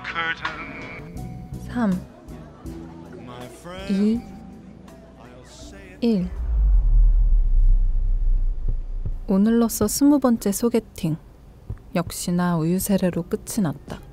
3, 2, 1. 오늘로써 20번째 소개팅. 역시나 우유세례로 끝이 났다.